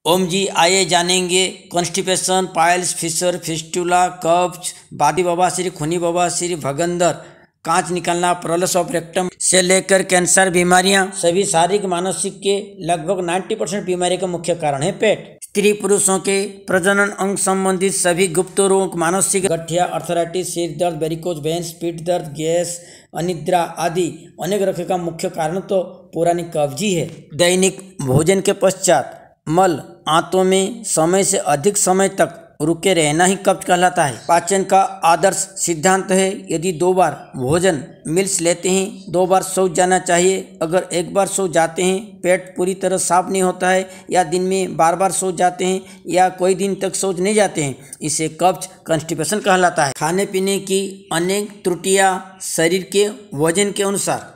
ओम जी, आइए जानेंगे constipation, piles, Fisher, fistula, कब्ज, बादी बवासीर, खूनी बवासीर, भगंदर, कांच निकलना, प्रोलस ऑफ रेक्टम से लेकर कैंसर बीमारियां, सभी शारीरिक मानसिक के लगभग 90% बीमारी का मुख्य कारण है पेट। स्त्री पुरुषों के प्रजनन अंग संबंधित सभी गुप्त रोग, मानसिक गठिया, अर्थराइटिस, सिर दर्द, वेरिकोज वेन्स, पीठ दर्द, गैस, अनिद्रा आदि अनेक रोगों का मुख्य कारण तो पुरानी कब्ज ही है। दैनिक भोजन के पश्चात मल आंतों में समय से अधिक समय तक रुके रहना ही कब्ज कहलाता है। पाचन का आदर्श सिद्धांत है, यदि 2 बार भोजन मिल्स लेते हैं 2 बार शौच जाना चाहिए। अगर 1 बार शौच जाते हैं, पेट पूरी तरह साफ नहीं होता है, या दिन में बार बार शौच जाते हैं, या कोई दिन तक शौच नहीं जाते हैं, इसे कब्ज कॉन्स्टिपेशन कहलाता है। खाने पीने की अनेक त्रुटियां शरीर के वजन के अनुसार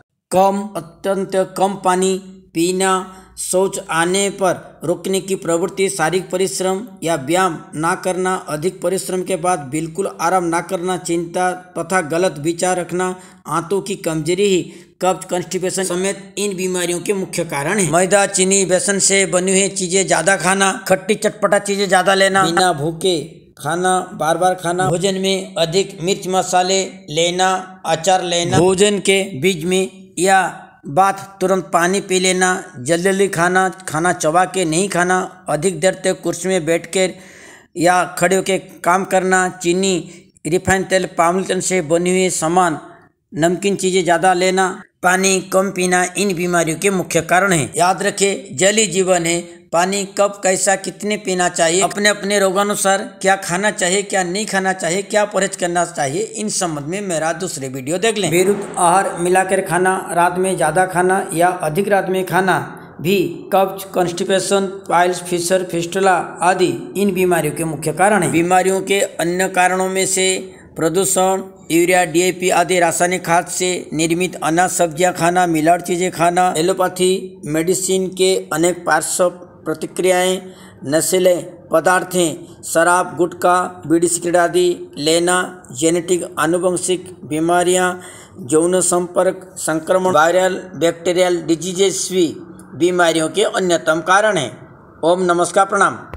अत्यंत कम पानी पीना, शौच आने पर रुकने की प्रवृत्ति, शारीरिक परिश्रम या व्यायाम ना करना, अधिक परिश्रम के बाद बिल्कुल आराम ना करना, चिंता तथा गलत विचार रखना, आंतों की कमजोरी ही कब्ज कॉन्स्टिपेशन समेत इन बीमारियों के मुख्य कारण है। मैदा, चीनी, बेसन से बनी हुई चीजें ज्यादा खाना, खट्टी चटपटा चीजें ज्यादा लेना, बिना भूखे खाना, बार बार खाना, भोजन में अधिक मिर्च मसाले लेना, अचार लेना, भोजन के बीच में या बाद तुरंत पानी पी लेना, जल्दी खाना चबा के नहीं खाना, अधिक देर तक कुर्सी में बैठकर या खड़े होकर काम करना, चीनी, रिफाइंड तेल, पाम तेल से बनी हुई सामान, नमकीन चीज़ें ज़्यादा लेना, पानी कम पीना इन बीमारियों के मुख्य कारण हैं। याद रखें, जल ही जीवन है। पानी कब, कैसा, कितने पीना चाहिए, अपने अपने रोगानुसार क्या खाना चाहिए, क्या नहीं खाना चाहिए, क्या परहेज करना चाहिए, इन संबंध में मेरा दूसरे वीडियो देख लें। विरुद्ध आहार मिलाकर खाना, रात में ज़्यादा खाना या अधिक रात में खाना भी कब्ज, कॉन्स्टिपेशन, पाइल्स, फिशर, फिस्टुला आदि इन बीमारियों के मुख्य कारण हैं। बीमारियों के अन्य कारणों में से प्रदूषण, यूरिया, डीएपी आदि रासायनिक खाद से निर्मित अनाज, सब्जियां खाना, मिलावट चीज़ें खाना, एलोपैथी मेडिसिन के अनेक पार्श्व प्रतिक्रियाएं, नशीले पदार्थें, शराब, गुटखा, बीड़ी, सिगरेट आदि लेना, जेनेटिक आनुवंशिक बीमारियां, यौन संपर्क संक्रमण, वायरल बैक्टीरियल डिजीजेस भी बीमारियों के अन्यतम कारण हैं। ओम नमस्कार, प्रणाम।